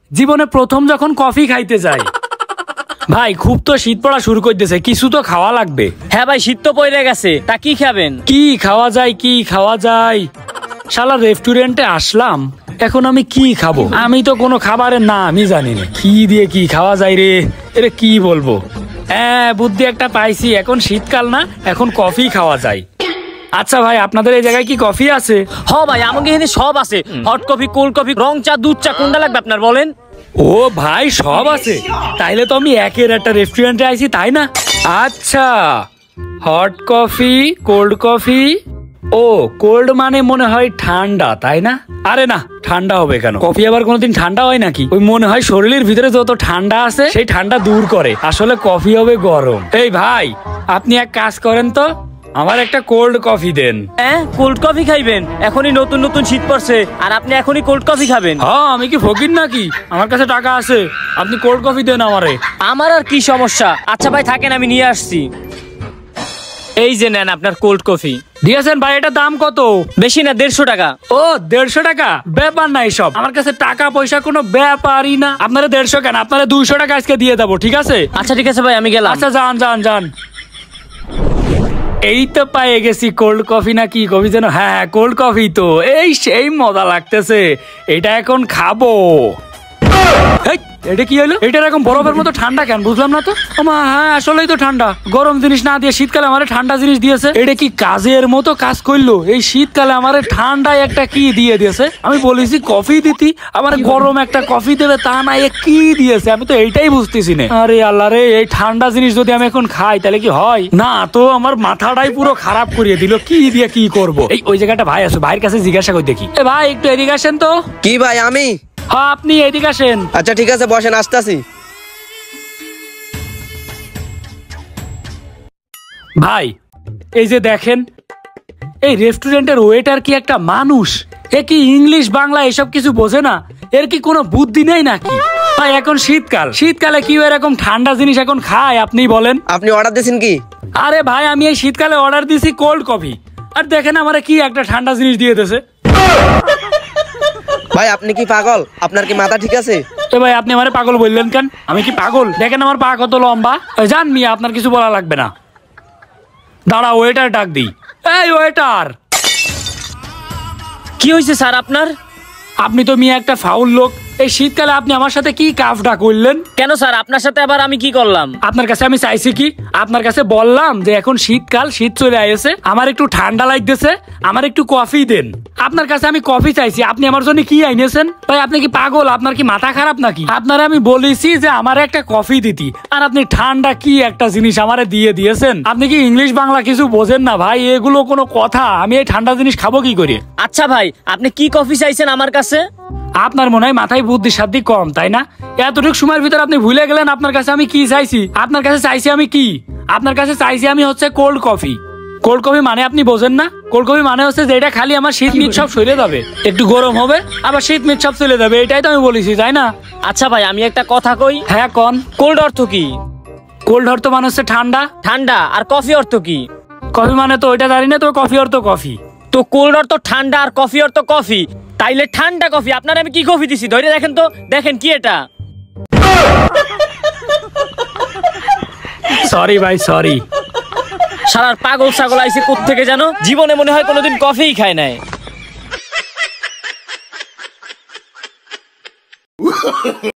জীবনে প্রথম যখন কফি খাইতে যাই। ভাই খুব তো শীত পড়া শুরু করতেছে, কিছু তো খাওয়া লাগবে। হ্যাঁ ভাই, শীত তো পড়ে গেছে, তা কি খাবেন? কি খাওয়া যায়, কি খাওয়া যায়? শালা রেস্টুরেন্টে আসলাম, এখন আমি কি খাবো? আমি তো কোনো খাবারের না আমি জানি না, কি দিয়ে কি খাওয়া যায় রে। এরে কি বলবো, হ্যাঁ বুদ্ধি একটা পাইছি, এখন শীতকাল না, এখন কফি খাওয়া যায়। আচ্ছা ভাই, আপনাদের এই জায়গায় কি কফি আছে? হ ভাই, আমাকে এখানে সব আছে, হট কফি, কোল্ড কফি, রং চা, দুধ চা, কোনটা লাগবে আপনার বলেন? ও ভাই সব আছে, তাইলে তো আমি একের একটা রেস্টুরেন্টে আইছি তাই না? আচ্ছা, হট কফি, কোল্ড কফি। ও কোল্ড মানে মনে হয় ঠান্ডা তাই না? আরে না, ঠান্ডা হবে কেন? কফি আবার কোনোদিন ঠান্ডা হয় নাকি? ওই মনে হয় শরীরের ভিতরে যত ঠান্ডা আছে সেই ঠান্ডা দূর করে, আসলে কফি হবে গরম। এই ভাই, আপনি এক কাজ করেন তো, আমার একটা কোল্ড কফি দেন। হ্যাঁ, কোল্ড কফি খাইবেন? এখনই নতুন নতুন শীত পড়ছে আর আপনি এখনই কোল্ড কফি খাবেন? হ্যাঁ, আমি কি ফকির নাকি? আমার কাছে টাকা আছে, আপনি কোল্ড কফি দেন আমারে। আমার আর কি সমস্যা? আচ্ছা ভাই থাকেন, আমি নিয়ে আসছি। এই যে নেন আপনার কোল্ড কফি। দিয়েছেন ভাই, এটা দাম কত? বেশি না, 150 টাকা। ও 150 টাকা? ব্যাপার নাই সব, আমার কাছে টাকা পয়সা কোনো ব্যাপারই না। আপনারা 150 কেন, আপনারা 200 টাকা আজকে দিয়ে দেবো, ঠিক আছে? আচ্ছা ঠিক আছে ভাই, আমি গেলাম। আচ্ছা যান যান যান। এই তো পায়ে গেছি কোল্ড কফি, না কি কফি যেন? হ্যাঁ কোল্ড কফি তো, এই সেই মজা লাগতেছে, এটা এখন খাবো। এটা কি হলো? এটা এরকম বরফের মতো ঠান্ডা কেন, বুঝলাম না তো। হ্যাঁ আসলেই তো ঠান্ডা, গরম জিনিস না দিয়ে শীতকালে আমার ঠান্ডা জিনিস দিয়েছে। এটা কি কাজের মতো কাজ করলো? এই শীতকালে আমার ঠান্ডায় একটা কি দিয়ে দিয়েছে? আমি বলেছি কফি দিতি, আমার গরম একটা কফি দেবে, তা না এ কি দিয়েছে? আমি তো এইটাই বুঝতেছি না। আরে আল্লাহ রে, এই ঠান্ডা জিনিস যদি আমি এখন খাই তাহলে কি হয়? না তো, আমার মাথাটাই পুরো খারাপ করিয়ে দিল, কি দিয়ে কি করবো। এই ওই জায়গাটা ভাই আছে, ভাইয়ের কাছে জিজ্ঞাসা করে দেখি। এ ভাই একটু এদিকে আসেন তো। কি ভাই? আমি? হ্যাঁ আপনি এদিকে আসেন। আচ্ছা ঠিক আছে, বসেন, আসতেছি। ভাই এই যে দেখেন, এই রেস্টুরেন্টের ওয়েটার কি একটা মানুষ? এ কি ইংলিশ বাংলা এসব কিছু বোঝে না? এর কি কোনো বুদ্ধি নেই নাকি? ভাই এখন শীতকাল, শীতকালে কি এরকম ঠান্ডা জিনিস এখন খায় আপনি বলেন? আপনি অর্ডার দিয়েছেন কি? আরে ভাই, আমি এই শীতকালে অর্ডার দিছি কোল্ড কফি, আর দেখেন আমারে কি একটা ঠান্ডা জিনিস দিয়ে দিয়েছে। ভাই আপনি কি পাগল? আপনার কি মাথা ঠিক আছে? এ ভাই, আপনি আমারে পাগল বললেন কেন? আমি কি পাগল? দেখেন আমার পা কত লম্বা। জান মিয়া, আপনার কিছু বলা লাগবে না। দাঁড়া, ওয়েটার ডাক দিই। এই ওয়েটার। কি হয়েছে স্যার আপনার? আপনি তো মিয়া একটা ফাউল লোক, এই শীতকালে আপনি আমার সাথে কি কাফটা করলেন? কেন স্যার, আপনার সাথে আবার আমি কি করলাম? আপনার কাছে আমি চাইছি কি? আপনার কাছে বললাম যে এখন শীতকাল, শীত চলে আসছে, আমার একটু ঠান্ডা লাগতেছে, আমার একটু কফি দেন। আপনার কাছে আমি কফি চাইছি, আপনি আমার জন্য কি আইনেছেন? ভাই আপনি কি পাগল? আপনার কি মাথা খারাপ নাকি? আপনারা আমি বলেছি যে আমার একটা কফি দিতি, আর আপনি ঠান্ডা কি একটা জিনিস আমারে দিয়ে দিয়েছেন? আপনি কি ইংলিশ বাংলা কিছু বোঝেন না ভাই? এগুলো কোনো কথা? আমি এই ঠান্ডা জিনিস খাবো কি করে? আচ্ছা ভাই, আপনি কি কফি চাইছেন আমার কাছে? আপনার মনে হয় মাথায় বুদ্ধি সাদ্ধি কম তাই না? এতটুকু সময়ের ভিতরে আপনি ভুলে গেলেন আপনার কাছে আমি কি চাইছি। আপনার কাছে চাইছি আমি কি? আপনার কাছে চাইছি আমি হচ্ছে কোল্ড কফি। কোল্ড কফি মানে আপনি বোঝেন না? কোল্ড কফি মানে হচ্ছে যে এটা খালি আমার শীত মিট সব সরে যাবে, একটু গরম হবে আবার শীত মিট সব চলে যাবে, এটাই তো আমি বলেছি তাই না? আচ্ছা ভাই, আমি একটা কথা কই। হ্যাঁ কোন? কোল্ড অর্থ কি? কোল্ড অর্থ মানে হচ্ছে ঠান্ডা। ঠান্ডা। আর কফি অর্থ কি? কফি মানে তো ওইটা জানি না, তো কফি অর্থ কফি। তো কোল্ড অর্থ ঠান্ডা আর কফি অর্থ কফি, তাইলে ঠান্ডা কফি। আপনার আমি কি কফি দিছি ধরে দেখেন তো, দেখেন কি এটা? সরি ভাই সরি। সারার পাগল ছাগল আইছে কোত্থেকে জানো, জীবনে মনে হয় কোনোদিন কফিই খায় নাই।